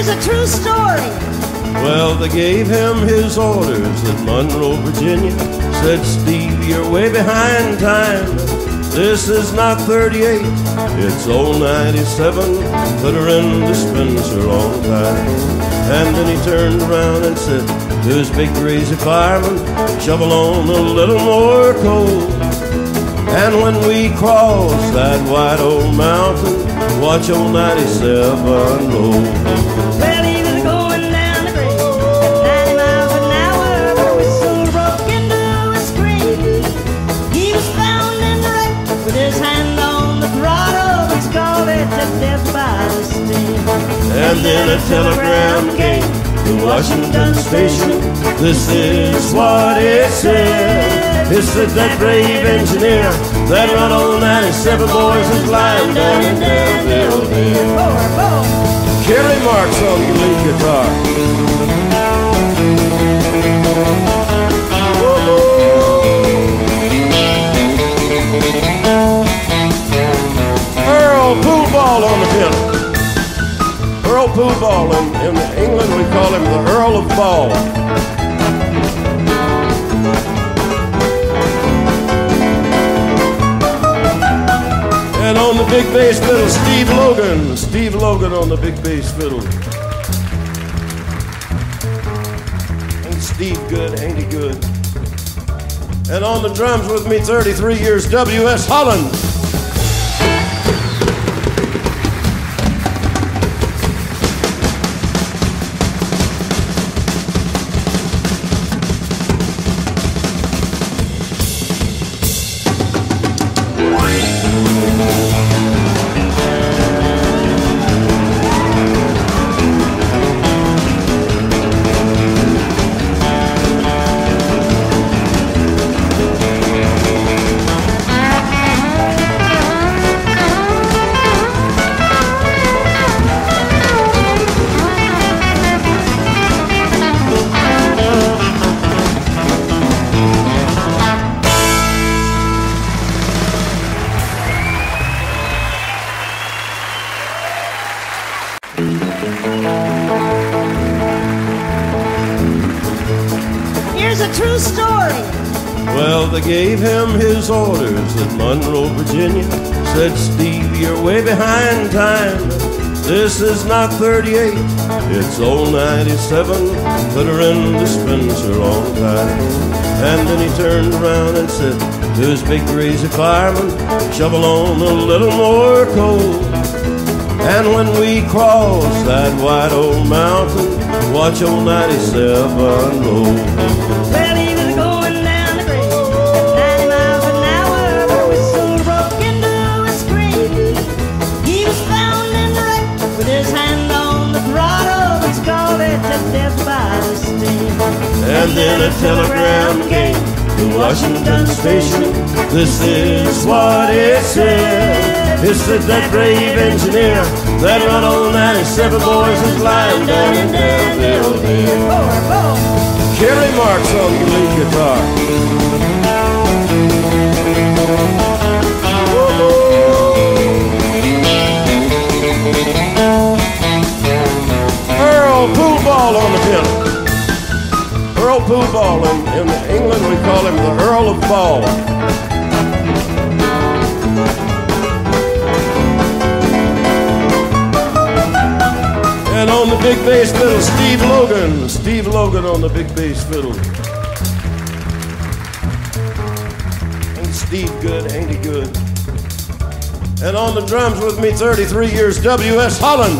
Here's a true story. Well, they gave him his orders at Monroe, Virginia. Said, Steve, you're way behind time. This is not 38, it's old 97. Put her in dispenser long time. And then he turned around and said to his big crazy fireman, shovel on a little more coal. And when we cross that wide old mountain, watch old 97 roll. Well, he was going down the grade at 90 miles an hour. The whistle broke into a scream. He was found in the wreck with his hand on the throttle. It's called it to death by the steam. And then a telegram came to Washington Station. This is what it said. It said that brave engineer that run on 97 boys is lying down in Danville dead. Kerry Marks on the lead guitar. Earl Poolball on the piano. Earl Poolball, in England we call him the Earl of Ball. And on the big bass fiddle, Steve Logan. Steve Logan on the big bass fiddle. Ain't Steve good, ain't he good? And on the drums with me 33 years, W.S. Holland. Here's a true story. Well, they gave him his orders at Monroe, Virginia. Said, Steve, you're way behind time. This is not 38, it's old 97. Put her in dispenser long time. And then he turned around and said to his big crazy fireman, shovel on a little more coal. And when we cross that wide old mountain, watch old 97 roll. Well, he was going down the grade at 90 miles an hour. The whistle broke into a scream. He was found in the wreck with his hand on the throttle. It's called it to death by the steam. And then a telegram came to Washington Station. This is what it said. It said that brave engineer that run on 97 boys is lying down in Danville dead. Kerry Marks on the lead guitar. Earl Poolball on the piano. Earl Poolball, in England we call him the Earl of Ball. And on the big bass fiddle, Steve Logan. Steve Logan on the big bass fiddle. Ain't Steve good, ain't he good? And on the drums with me 33 years, W.S. Holland.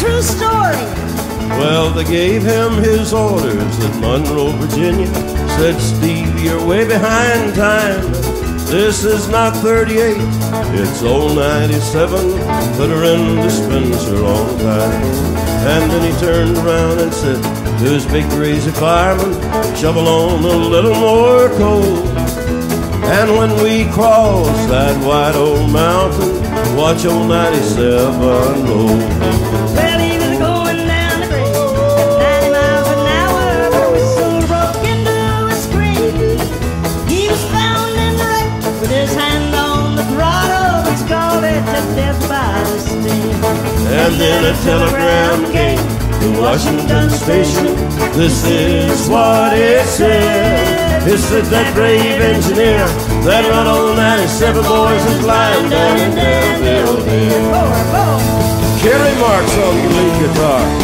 true story. Well, they gave him his orders at Monroe, Virginia. Said, Steve, you're way behind time. This is not 38, it's old 97. Put her in dispenser on time. And then he turned around and said to his big crazy fireman, shovel on a little more coal. And when we cross that wide old mountain, watch old 97 roll. Well, he was going down the grade at 90 miles an hour, but a whistle broke into a scream. He was found in the wreck with his hand on the throttle, but scalded to death by the steam. And then a telegram came to Washington Station. This is what it said. It said that brave engineer that run on 97 boys is lying down in Danville. Kerry Marks on the lead guitar.